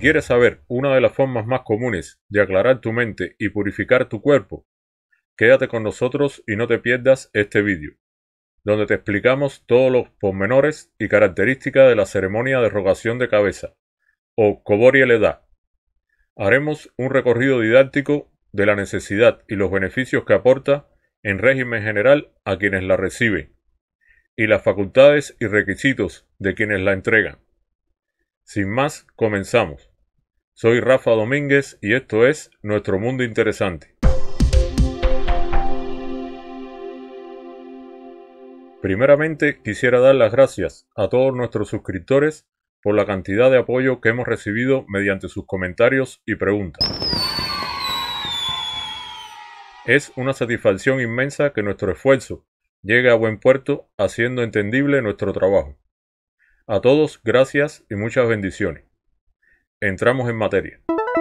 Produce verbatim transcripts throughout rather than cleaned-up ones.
quieres saber una de las formas más comunes de aclarar tu mente y purificar tu cuerpo, quédate con nosotros y no te pierdas este vídeo, donde te explicamos todos los pormenores y características de la ceremonia de rogación de cabeza, o Kobori el-Eda. Haremos un recorrido didáctico de la necesidad y los beneficios que aporta en régimen general a quienes la reciben, y las facultades y requisitos de quienes la entregan. Sin más, comenzamos. Soy Rafa Domínguez y esto es Nuestro Mundo Interesante. Primeramente, quisiera dar las gracias a todos nuestros suscriptores por la cantidad de apoyo que hemos recibido mediante sus comentarios y preguntas. Es una satisfacción inmensa que nuestro esfuerzo llegue a buen puerto haciendo entendible nuestro trabajo. A todos, gracias y muchas bendiciones. Entramos en materia.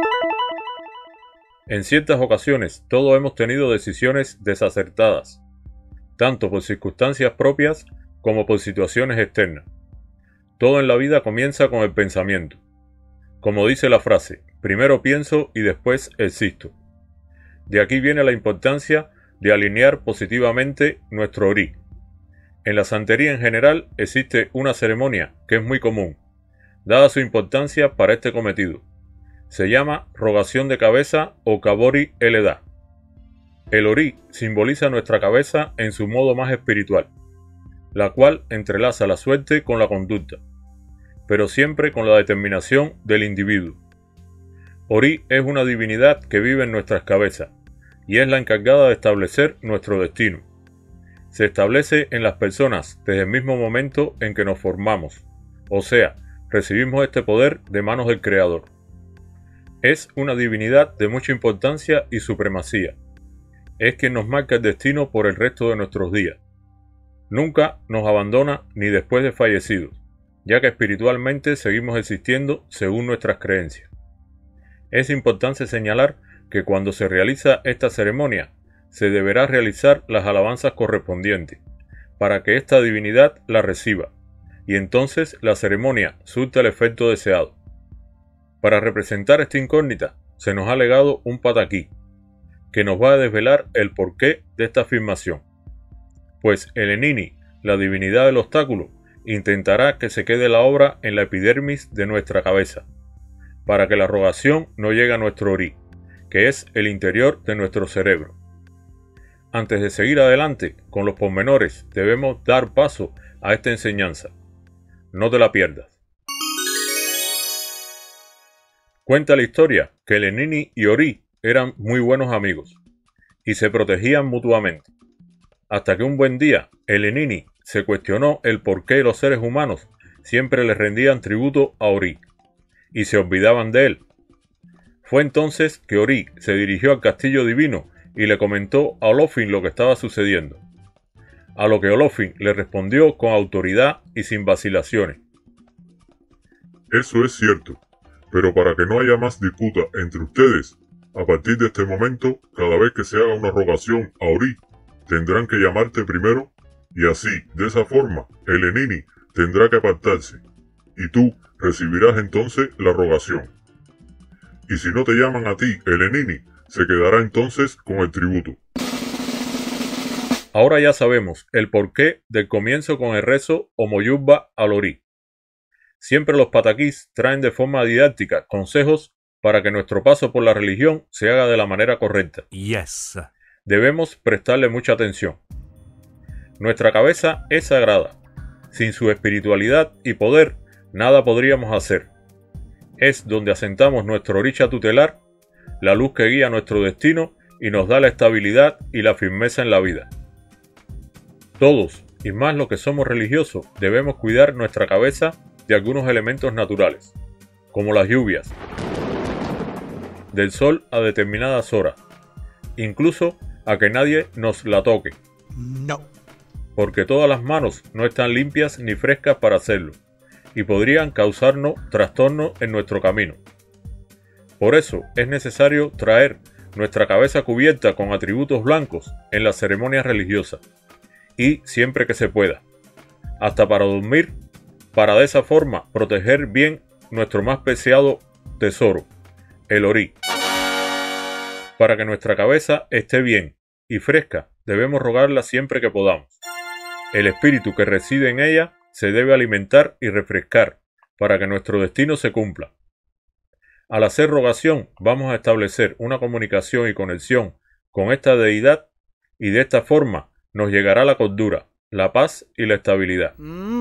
En ciertas ocasiones, todos hemos tenido decisiones desacertadas, tanto por circunstancias propias como por situaciones externas. Todo en la vida comienza con el pensamiento. Como dice la frase, primero pienso y después existo. De aquí viene la importancia de alinear positivamente nuestro Ori. En la santería en general existe una ceremonia que es muy común, dada su importancia para este cometido. Se llama rogación de cabeza o Kobori el-Eda. El Ori simboliza nuestra cabeza en su modo más espiritual, la cual entrelaza la suerte con la conducta, pero siempre con la determinación del individuo. Ori es una divinidad que vive en nuestras cabezas y es la encargada de establecer nuestro destino. Se establece en las personas desde el mismo momento en que nos formamos, o sea, recibimos este poder de manos del Creador. Es una divinidad de mucha importancia y supremacía. Es quien nos marca el destino por el resto de nuestros días. Nunca nos abandona ni después de fallecidos, ya que espiritualmente seguimos existiendo según nuestras creencias. Es importante señalar que cuando se realiza esta ceremonia, se deberá realizar las alabanzas correspondientes, para que esta divinidad la reciba, y entonces la ceremonia surta el efecto deseado. Para representar esta incógnita, se nos ha legado un pataquí, que nos va a desvelar el porqué de esta afirmación. Pues el Enini, la divinidad del obstáculo, intentará que se quede la obra en la epidermis de nuestra cabeza, para que la rogación no llegue a nuestro Ori, que es el interior de nuestro cerebro. Antes de seguir adelante con los pormenores, debemos dar paso a esta enseñanza. No te la pierdas. Cuenta la historia que el Enini y Ori eran muy buenos amigos y se protegían mutuamente, hasta que un buen día el Enini se cuestionó el por qué los seres humanos siempre le rendían tributo a Ori y se olvidaban de él. Fue entonces que Ori se dirigió al castillo divino y le comentó a Olofin lo que estaba sucediendo, a lo que Olofin le respondió con autoridad y sin vacilaciones. Eso es cierto, pero para que no haya más disputa entre ustedes, a partir de este momento, cada vez que se haga una rogación a Ori, tendrán que llamarte primero, y así, de esa forma, el Enini tendrá que apartarse, y tú recibirás entonces la rogación. Y si no te llaman a ti, el Enini, se quedará entonces con el tributo. Ahora ya sabemos el porqué del comienzo con el rezo o moyubba al Ori. Siempre los pataquís traen de forma didáctica consejos para que nuestro paso por la religión se haga de la manera correcta. Yes. Debemos prestarle mucha atención. Nuestra cabeza es sagrada. Sin su espiritualidad y poder, nada podríamos hacer. Es donde asentamos nuestro Orisha tutelar, la luz que guía nuestro destino y nos da la estabilidad y la firmeza en la vida. Todos, y más los que somos religiosos, debemos cuidar nuestra cabeza de algunos elementos naturales, como las lluvias, del sol a determinadas horas, incluso a que nadie nos la toque. No. Porque todas las manos no están limpias ni frescas para hacerlo, y podrían causarnos trastornos en nuestro camino. Por eso es necesario traer nuestra cabeza cubierta con atributos blancos en las ceremonias religiosas, y siempre que se pueda, hasta para dormir, para de esa forma proteger bien nuestro más preciado tesoro, el orí. Para que nuestra cabeza esté bien y fresca, debemos rogarla siempre que podamos. El espíritu que reside en ella se debe alimentar y refrescar para que nuestro destino se cumpla. Al hacer rogación, vamos a establecer una comunicación y conexión con esta deidad y de esta forma nos llegará la cordura, la paz y la estabilidad.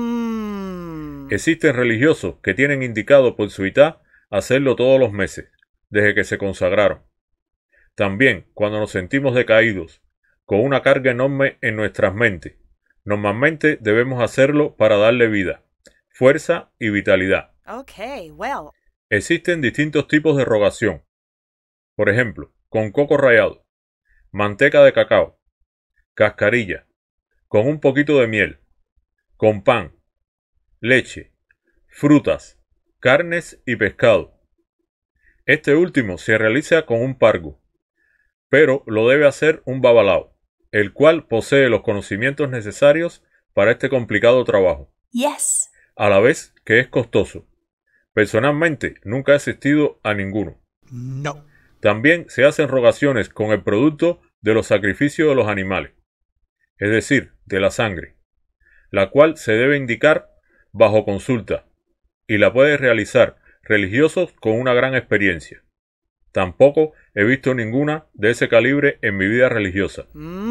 Mm. Existen religiosos que tienen indicado por su itá hacerlo todos los meses, desde que se consagraron. También, cuando nos sentimos decaídos, con una carga enorme en nuestras mentes, normalmente debemos hacerlo para darle vida, fuerza y vitalidad. Okay, well. Existen distintos tipos de rogación. Por ejemplo, con coco rallado, manteca de cacao, cascarilla, con un poquito de miel, con pan, leche, frutas, carnes y pescado. Este último se realiza con un pargo, pero lo debe hacer un babalao, el cual posee los conocimientos necesarios para este complicado trabajo. Yes. A la vez que es costoso. Personalmente, nunca he asistido a ninguno. No. También se hacen rogaciones con el producto de los sacrificios de los animales, es decir, de la sangre, la cual se debe indicar bajo consulta, y la puede realizar religiosos con una gran experiencia. Tampoco he visto ninguna de ese calibre en mi vida religiosa.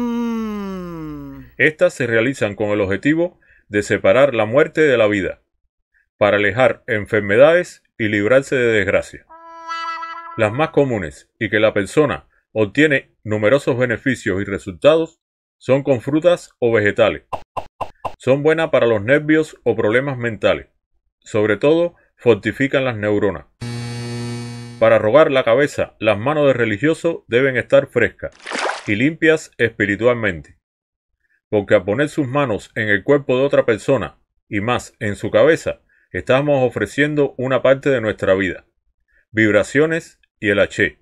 Mm. Estas se realizan con el objetivo de separar la muerte de la vida, para alejar enfermedades y librarse de desgracia. Las más comunes y que la persona obtiene numerosos beneficios y resultados son con frutas o vegetales. Son buenas para los nervios o problemas mentales. Sobre todo, fortifican las neuronas. Para rogar la cabeza, las manos del religioso deben estar frescas y limpias espiritualmente. Porque al poner sus manos en el cuerpo de otra persona y más en su cabeza, estamos ofreciendo una parte de nuestra vida, vibraciones y el haché.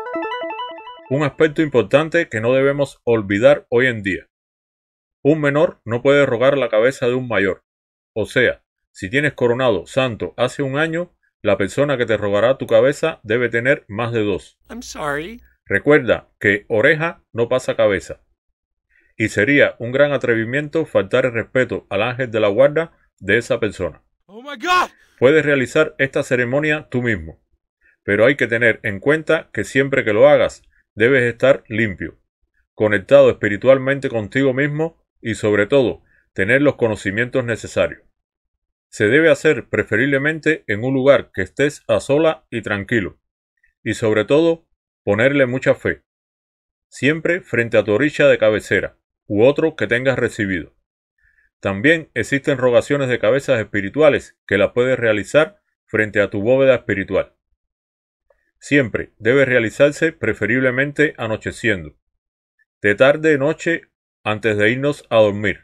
Un aspecto importante que no debemos olvidar hoy en día. Un menor no puede rogar la cabeza de un mayor. O sea, si tienes coronado santo hace un año, la persona que te rogará tu cabeza debe tener más de dos. I'm sorry. Recuerda que oreja no pasa cabeza. Y sería un gran atrevimiento faltar el respeto al ángel de la guarda de esa persona. Oh my God. Puedes realizar esta ceremonia tú mismo, pero hay que tener en cuenta que siempre que lo hagas, debes estar limpio, conectado espiritualmente contigo mismo y sobre todo, tener los conocimientos necesarios. Se debe hacer preferiblemente en un lugar que estés a sola y tranquilo, y sobre todo, ponerle mucha fe, siempre frente a tu orilla de cabecera, u otro que tengas recibido. También existen rogaciones de cabezas espirituales que las puedes realizar frente a tu bóveda espiritual. Siempre debe realizarse preferiblemente anocheciendo, de tarde noche antes de irnos a dormir.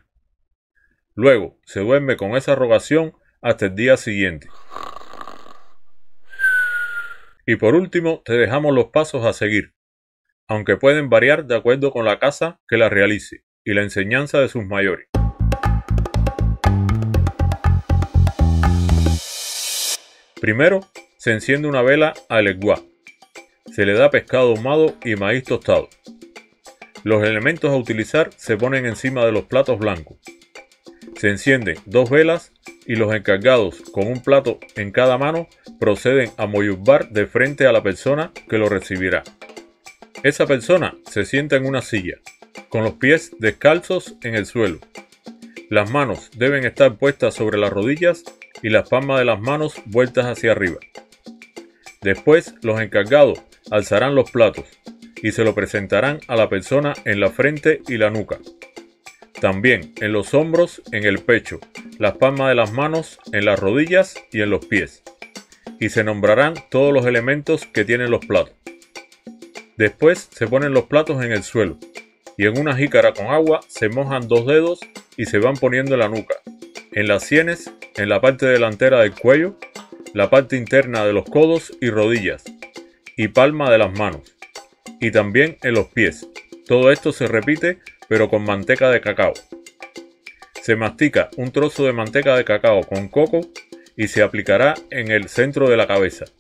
Luego se duerme con esa rogación hasta el día siguiente. Y por último te dejamos los pasos a seguir, aunque pueden variar de acuerdo con la casa que la realice y la enseñanza de sus mayores. Primero, se enciende una vela al eguá. Se le da pescado ahumado y maíz tostado. Los elementos a utilizar se ponen encima de los platos blancos. Se encienden dos velas y los encargados, con un plato en cada mano, proceden a moyurbar de frente a la persona que lo recibirá. Esa persona se sienta en una silla, con los pies descalzos en el suelo. Las manos deben estar puestas sobre las rodillas y las palmas de las manos vueltas hacia arriba. Después, los encargados alzarán los platos y se lo presentarán a la persona en la frente y la nuca. También en los hombros, en el pecho, las palmas de las manos, en las rodillas y en los pies. Y se nombrarán todos los elementos que tienen los platos. Después se ponen los platos en el suelo y en una jícara con agua se mojan dos dedos y se van poniendo en la nuca, en las sienes, en la parte delantera del cuello, la parte interna de los codos y rodillas, y palma de las manos, y también en los pies. Todo esto se repite, pero con manteca de cacao. Se mastica un trozo de manteca de cacao con coco y se aplicará en el centro de la cabeza,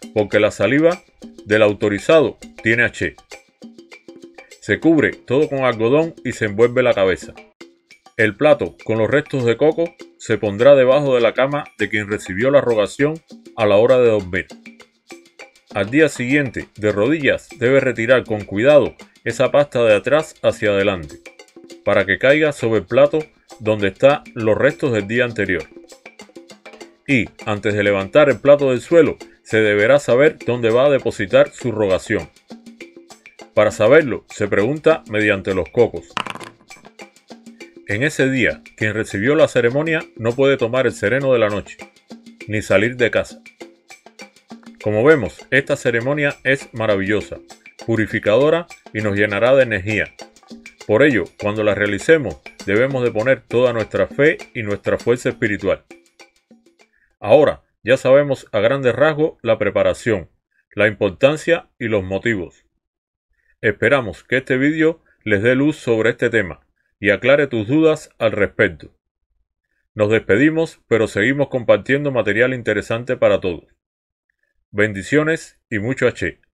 porque la saliva del autorizado tiene H. Se cubre todo con algodón y se envuelve la cabeza. El plato con los restos de coco se pondrá debajo de la cama de quien recibió la rogación a la hora de dormir. Al día siguiente, de rodillas, debe retirar con cuidado esa pasta de atrás hacia adelante, para que caiga sobre el plato donde están los restos del día anterior. Y, antes de levantar el plato del suelo, se deberá saber dónde va a depositar su rogación. Para saberlo, se pregunta mediante los cocos. En ese día, quien recibió la ceremonia no puede tomar el sereno de la noche, ni salir de casa. Como vemos, esta ceremonia es maravillosa, purificadora y nos llenará de energía. Por ello, cuando la realicemos, debemos de poner toda nuestra fe y nuestra fuerza espiritual. Ahora, ya sabemos a grandes rasgos la preparación, la importancia y los motivos. Esperamos que este vídeo les dé luz sobre este tema y aclare tus dudas al respecto. Nos despedimos, pero seguimos compartiendo material interesante para todos. Bendiciones y mucho H.